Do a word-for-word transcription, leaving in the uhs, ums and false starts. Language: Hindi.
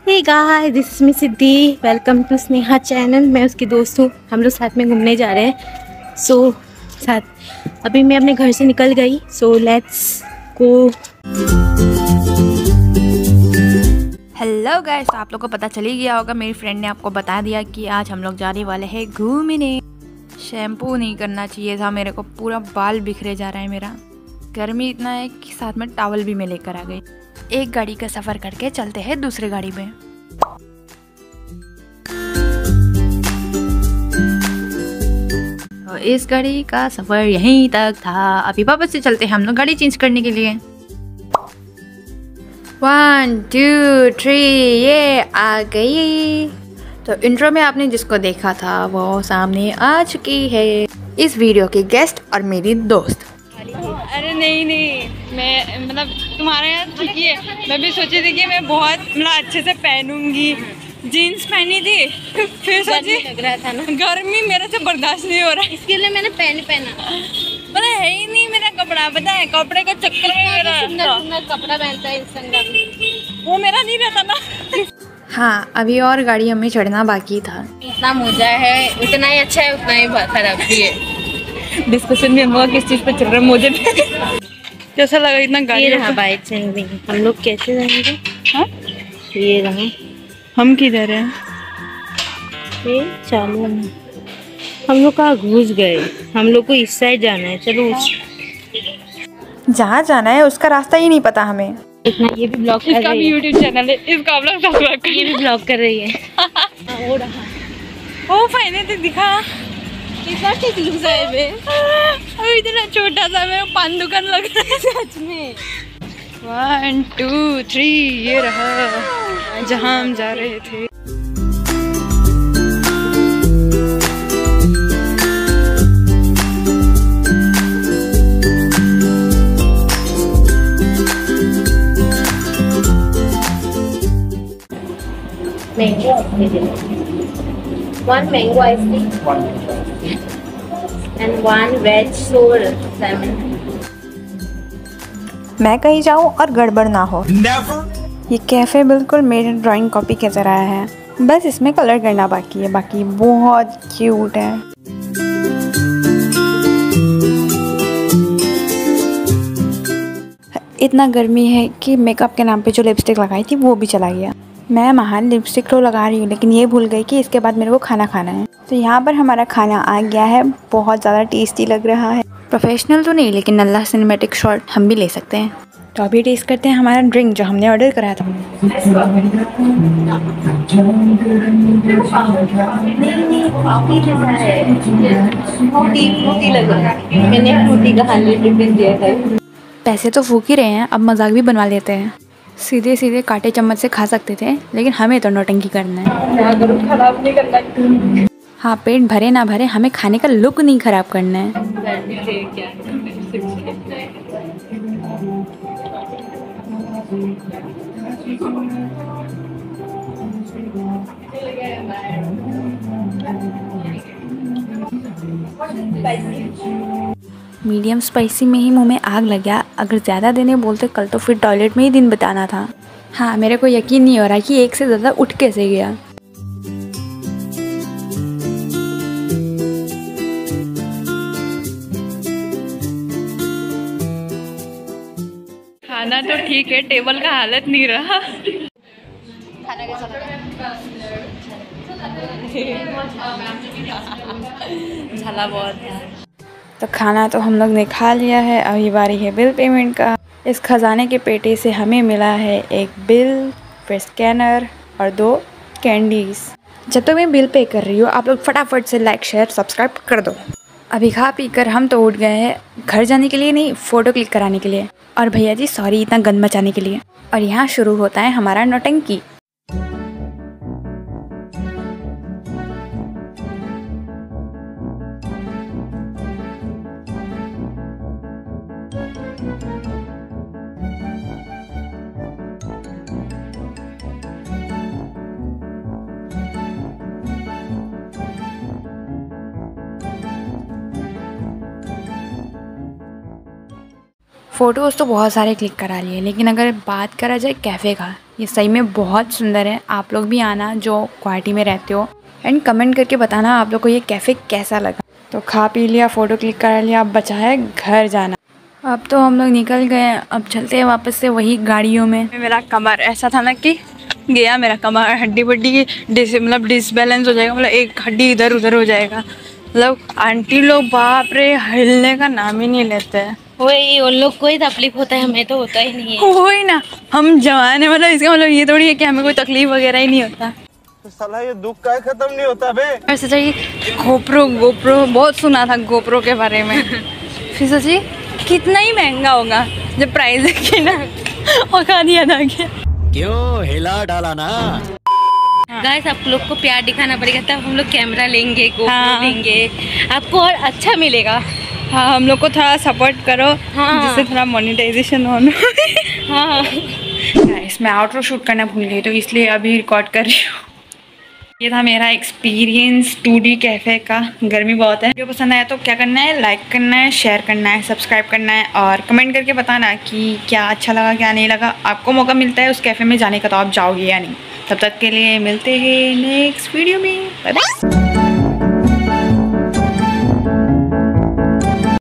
Hey guys, this is me Siddhi. Welcome to Sneha channel. मैं उसकी दोस्त हूँ। हम लोग साथ में घूमने जा रहे हैं। सो so, साथ अभी मैं अपने घर से निकल गई। So let's go. Hello guys, आप लोग को पता चल ही गया होगा, मेरी फ्रेंड ने आपको बता दिया कि आज हम लोग जाने वाले हैं घूमने। शैम्पू नहीं करना चाहिए था मेरे को, पूरा बाल बिखरे जा रहा है मेरा। गर्मी इतना है कि साथ में टॉवल भी मैं लेकर आ गई। एक गाड़ी का सफ़र करके चलते हैं दूसरी गाड़ी में। तो इस गाड़ी का सफ़र यहीं तक था। अभी वापस से चलते हैं हम लोग गाड़ी चेंज करने के लिए। वन टू थ्री, ये आ गई। तो इंट्रो में आपने जिसको देखा था वो सामने आ चुकी है, इस वीडियो की गेस्ट और मेरी दोस्त। अरे नहीं नहीं, मैं मतलब तुम्हारे यहाँ चुकी है। मैं भी सोची थी कि मैं बहुत मतलब अच्छे से पहनूंगी। जीन्स पहनी थी, फिर सोची लग रहा था ना, गर्मी मेरे से बर्दाश्त नहीं हो रहा है, इसके लिए मैंने पहन पहना। मतलब है ही नहीं मेरा कपड़ा। पता है, कपड़े का चक्कर में मेरा सुंदर सुंदर कपड़ा पहनता है इंसान, वो मेरा नहीं रहता ना। हाँ, अभी और गाड़ियों में चढ़ना बाकी था। इतना मोजा है, उतना ही अच्छा है, उतना ही खराब भी है। डिस्कशन में हम लोग किस चीज़ पे चल रहा है, मुझे कैसा लगा इतना गाड़ी ये रहा बाइक चेंजिंग। हम लोग कैसे जाएंगे? हाँ, ये रहा। हम किधर हैं? ये चालू है। हम लोग कहाँ घुस गए? हम लोग को इस साइड जाना है। चलो उस जहाँ जाना है उसका रास्ता ही नहीं पता हमें। इतना ये भी ब्लॉक कर इसका रही भी है। यूट्यूब चैनल है, इसका ब्लॉग सब्सक्राइब कर। ये भी ब्लॉक कर रही है। वो रहा। ओ फाइने तो दिखा कितना ठीक लुक है बे। अभी इतना छोटा सा मेरा पान दुकान लग रहा है सच में। वन टू थ्री, ये रहा जहाँ हम जा रहे थे। Mango one mango ice cream and one veg sole lemon. मैं कहीं जाऊँ और गड़बड़ ना हो। Never. ये कैफ़े बिल्कुल मेरी ड्राइंग कॉपी की तरह है, बस इसमें कलर करना बाकी है। बाकी बहुत क्यूट है। इतना गर्मी है कि मेकअप के नाम पे जो लिपस्टिक लगाई थी वो भी चला गया। मैं महान लिपस्टिक तो लगा रही हूँ, लेकिन ये भूल गई कि इसके बाद मेरे को खाना खाना है। तो यहाँ पर हमारा खाना आ गया है, बहुत ज़्यादा टेस्टी लग रहा है। प्रोफेशनल तो नहीं, लेकिन अल्लाह सिनेमैटिक शॉट हम भी ले सकते हैं। तो अभी टेस्ट करते हैं हमारा ड्रिंक जो हमने ऑर्डर करा था। पैसे तो फूक ही रहे हैं, अब मजाक भी बनवा लेते हैं। सीधे सीधे कांटे चम्मच से खा सकते थे, लेकिन हमें तो नौटंकी करना है। खराब नहीं करना। हाँ, पेट भरे ना भरे, हमें खाने का लुक नहीं खराब करना है। मीडियम स्पाइसी में ही मुंह में आग लग गया। अगर ज़्यादा देने बोलते कल तो फिर टॉयलेट में ही दिन बिताना था। हाँ, मेरे को यकीन नहीं हो रहा कि एक से ज़्यादा उठ कैसे गया। खाना तो ठीक है, टेबल का हालत नहीं रहा। खाना कैसा लगा? झाला बहुत है। तो खाना तो हम लोग ने खा लिया है, अभी बारी है बिल पेमेंट का। इस खजाने के पेटी से हमें मिला है एक बिल, फिर स्कैनर और दो कैंडीज। जब तक मैं बिल पे कर रही हूँ, आप लोग फटाफट से लाइक शेयर सब्सक्राइब कर दो। अभी खा पी कर हम तो उठ गए हैं घर जाने के लिए नहीं, फ़ोटो क्लिक कराने के लिए। और भैया जी सॉरी इतना गंद मचाने के लिए। और यहाँ शुरू होता है हमारा नौटंकी। फ़ोटोज़ तो बहुत सारे क्लिक करा लिए, लेकिन अगर बात करा जाए कैफ़े का, ये सही में बहुत सुंदर है। आप लोग भी आना जो गुवाहाटी में रहते हो, एंड कमेंट करके बताना आप लोग को ये कैफ़े कैसा लगा। तो खा पी लिया, फ़ोटो क्लिक करा लिया, अब बचा है घर जाना। अब तो हम लोग निकल गए, अब चलते हैं वापस से वही गाड़ियों में। मेरा कमर ऐसा था ना कि गया मेरा कमर, हड्डी बड्डी डिस मतलब डिसबैलेंस हो जाएगा, मतलब एक हड्डी इधर उधर हो जाएगा। मतलब आंटी लोग बाप रे हिलने का नाम ही नहीं लेते हैं। वही उन लोग को ही तकलीफ होता है, हमें तो होता ही नहीं है। वही ना, हम जवान है, मतलब इसका मतलब ये थोड़ी है कि हमें कोई तकलीफ वगैरह ही नहीं होता। तो साला ये दुख का खत्म नहीं होता बे। फिर सोचा ये गोप्रो गोप्रो बहुत सुना था गोप्रो के बारे में। फिर सोची कितना ही महंगा होगा, जब प्राइस देखी ना औकात याद आ गया। क्यों हिला डाला ना। गाइस आप लोग को प्यार दिखाना पड़ेगा, तब हम लोग कैमरा लेंगे, गोप्रो हाँ। लेंगे, आपको और अच्छा मिलेगा। हाँ, हम लोग को थोड़ा सपोर्ट करो, हाँ। जिससे थोड़ा मोनेटाइजेशन हो। हाँ गाइस मैं आउटरो शूट करना भूल गई, तो इसलिए अभी रिकॉर्ड कर रही हूँ। ये था मेरा एक्सपीरियंस टू डी कैफ़े का। गर्मी बहुत है। वीडियो पसंद आया तो क्या करना है, लाइक करना है, शेयर करना है, सब्सक्राइब करना है और कमेंट करके बताना कि क्या अच्छा लगा क्या नहीं लगा। आपको मौका मिलता है उस कैफ़े में जाने का तो आप जाओगे या नहीं। तब तक के लिए मिलते हैं नेक्स्ट वीडियो में। Bye bye.